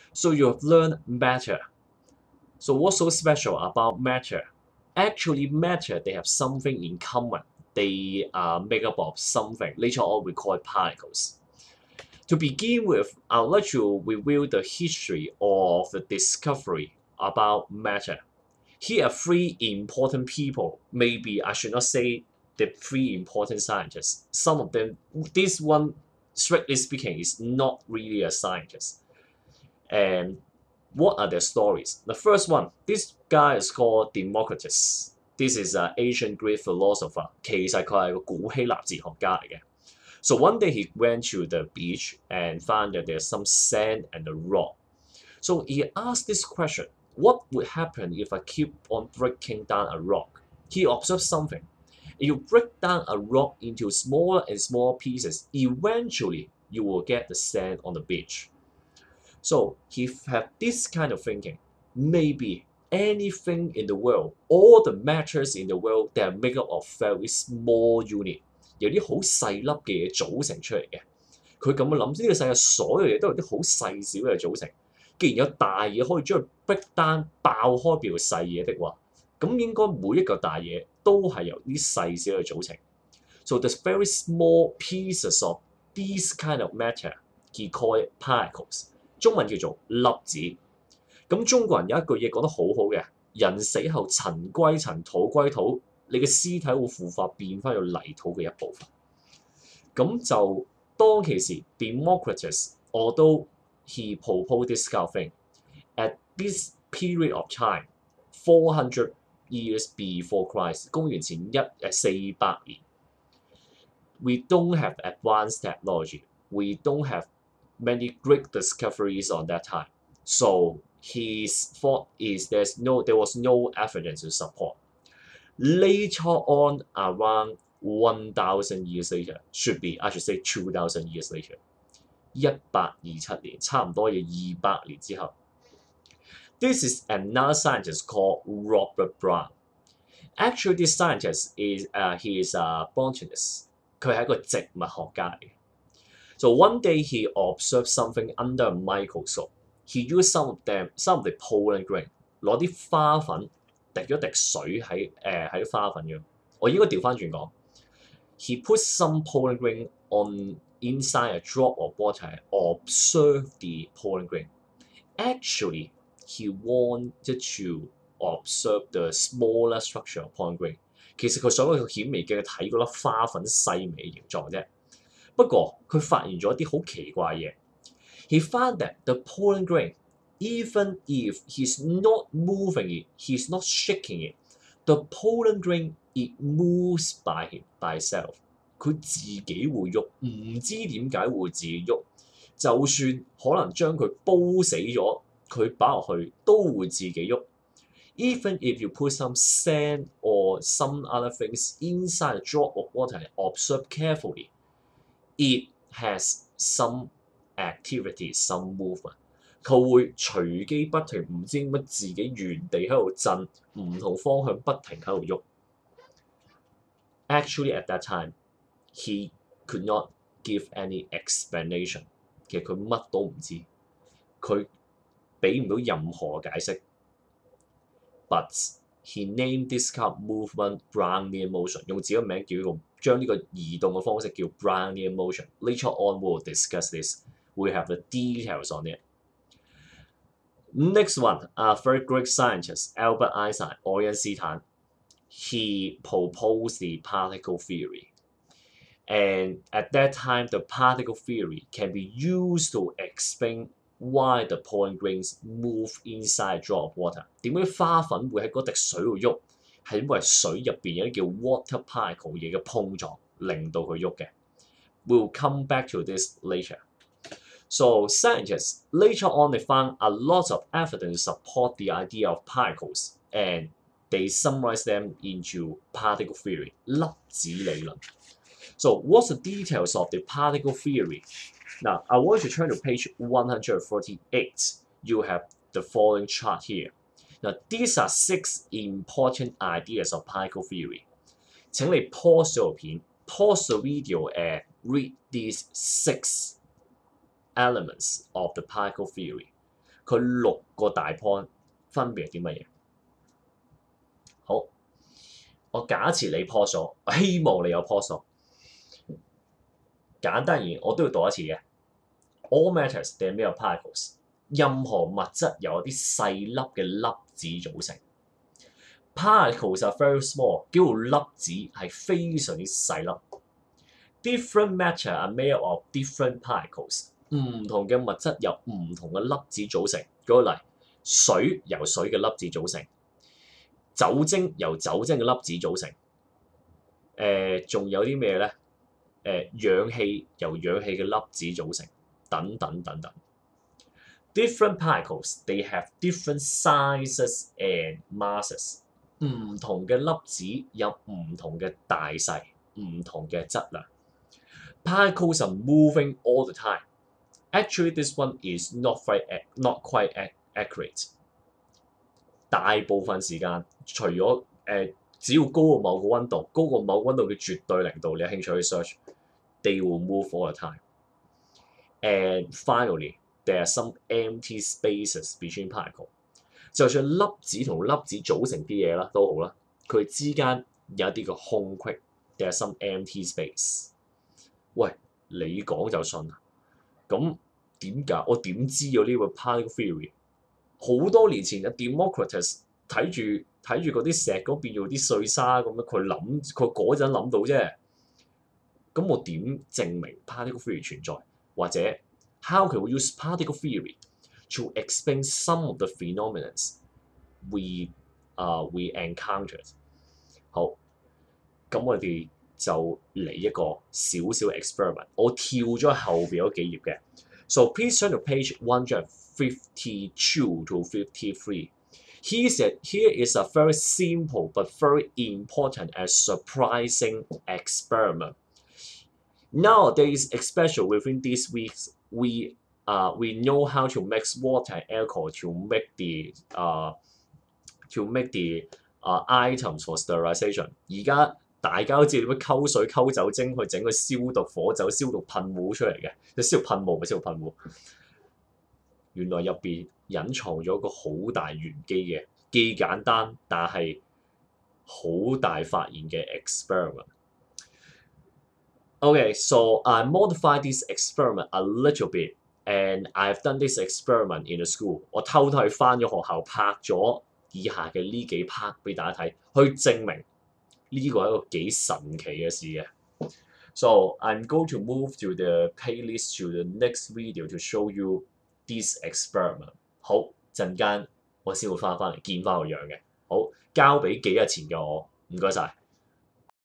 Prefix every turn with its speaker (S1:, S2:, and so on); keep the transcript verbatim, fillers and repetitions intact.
S1: So you have learned matter. So what's so special about matter? Actually, matter they have something in common. They are made up of something. Later on, we call it particles. To begin with, I'd like to review the history of the discovery about matter. Here are three important people. Maybe I should not say the three important scientists. Some of them, this one, strictly speaking, is not really a scientist. And what are their stories? The first one, this guy is called Democritus. This is an ancient Greek philosopher. 其實佢係個古希臘哲學家嚟嘅。So one day he went to the beach and found that there's some sand and a rock. So he asked this question, what would happen if I keep on breaking down a rock? He observed something. If you break down a rock into smaller and smaller pieces, eventually you will get the sand on the beach. So he had this kind of thinking. Maybe anything in the world, all the matters in the world, they are made up of very small unit，有啲好細粒嘅嘢組成出嚟嘅。佢咁樣諗，呢個世界所有嘢都有啲好細小嘅組成。既然有大嘢可以將佢逼單爆開變做細嘢的話，咁應該每一個大嘢都係由啲細小嘅組成。So the very small pieces of these kind of matter, he called it particles。中文叫做粒子。咁中國人有一句嘢講得好好嘅，人死後塵歸塵，土歸土，你嘅屍體會腐化變翻做泥土嘅一部分。咁就當其時 Democritus, although he proposed this kind of thing, at this period of time, four hundred years before Christ, 公元前一誒四百年 we don't have advanced technology. We don't have many great discoveries on that time. So his thought is there's no there was no evidence to support. Later on, around one thousand years later, should be I should say two thousand years later. 一百二七年，差唔多要二百年之後。This is another scientist called Robert Brown. Actually, this scientist is uh, he is a botanist. 佢係一個植物學家嚟嘅。So one day he observed something under a microscope. He used some of them, some of the pollen grain，攞啲花粉滴咗滴水喺誒喺花粉嘅。我應該調翻轉講。He put some pollen grain on inside a drop of water and observe the pollen grain. Actually, he wanted to observe the smaller structure of pollen grain. 其實佢想用顯微鏡睇嗰粒花粉細微嘅形狀啫。不過佢發現咗啲好奇怪嘢。He found that the pollen grain, even if he's not moving it, he's not shaking it, the pollen grain it moves by him by itself。佢自己會喐，唔知點解會自己喐。就算可能將佢煲死咗，佢擺落去都會自己喐。Even if you put some sand or some other things inside a drop of water and observe carefully, it has some activity, some movement。佢會隨機不停，唔知點解自己原地喺度震，唔同方向不停喺度喐。Actually, at that time, he could not give any explanation。其實佢乜都唔知，佢俾唔到任何解釋。But he named this kind of movement Brownian motion， 用自己個名叫做將呢個移動嘅方式叫 Brownian motion。Later on, we'll discuss this. We have the details on it. Next one, a very great scientist, Albert Einstein, 愛因斯坦。He proposed the particle theory. And at that time, the particle theory can be used to explain why the pollen grains move inside a drop of water。點解花粉會喺嗰滴水度喐？係因為水入邊有啲叫 water particle 嘢嘅碰撞，令到佢喐嘅。We'll come back to this later. So scientists later on they found a lot of evidence to support the idea of particles, and they summarize them into particle theory 粒子理論。So what's the details of the particle theory? Now, I want you to turn to page one hundred forty-eight. You have the following chart here. Now, these are six important ideas of particle theory. 請你 pause 咗條片 pause the video and read these six elements of the particle theory. 佢六個大 point 分別係啲乜嘢？好，我假設你 pause 咗，我希望你有 pause 咗。簡單而言，我都要讀一次嘅。All matters they are made of particles。任何物質由啲細粒嘅粒子組成。Particles are very small，叫做粒子係非常之細粒。Different matter are made of different particles。唔同嘅物質由唔同嘅粒子組成。舉個例，水由水嘅粒子組成，酒精由酒精嘅粒子組成。誒、呃，仲有啲咩咧？誒、呃，氧氣由氧氣嘅粒子組成，等等等等。Different particles, they have different sizes and masses。唔同嘅粒子有唔同嘅大細，唔同嘅質量。Particles are moving all the time. Actually, this one is not quite not quite accurate。大部分時間，除咗誒、呃，只要高過某個溫度，高過某個溫度嘅絕對零度，你有興趣去 search，they will move all the time。And finally，there are some empty spaces between particles。就算粒子同粒子組成啲嘢啦，都好啦，佢之間有一啲嘅空隙 ，there are some empty space。喂，你講就信啊？咁點解？我點知咗呢個 particle theory？ 好多年前嘅 Democritus 睇住睇住嗰啲石嗰變做啲碎沙咁樣，佢諗佢嗰陣諗到啫。咁我點證明 particle theory 存在？或者 how can we use particle theory to explain some of the phenomena we 啊、uh, we encountered？ 好，咁我哋就嚟一個小小 experiment。我跳咗後邊嗰幾頁嘅。So please turn to page one fifty-two to fifty-three. He said, here is a very simple but very important and surprising experiment. Nowadays, especially within these weeks, we uh, we know how to mix water and alcohol to make the uh, to make the uh, items for sterilization. 而家大家都知點樣溝水溝酒精去整個消毒火酒消毒噴霧出嚟嘅，即消毒噴霧咪消毒噴霧。原來入邊隱藏咗個好大玄機嘅，既簡單但係好大發現嘅 experiment。Okay, so I modified this experiment a little bit, and I've done this experiment in the school. 我偷偷去翻咗學校拍咗以下嘅呢幾 part 俾大家睇，去證明呢個係一個幾神奇嘅事嘅。So I'm going to move to the playlist to the next video to show you this experiment。好，陣間我先會翻返嚟見翻個樣嘅。好，交俾幾日前嘅我，唔該晒。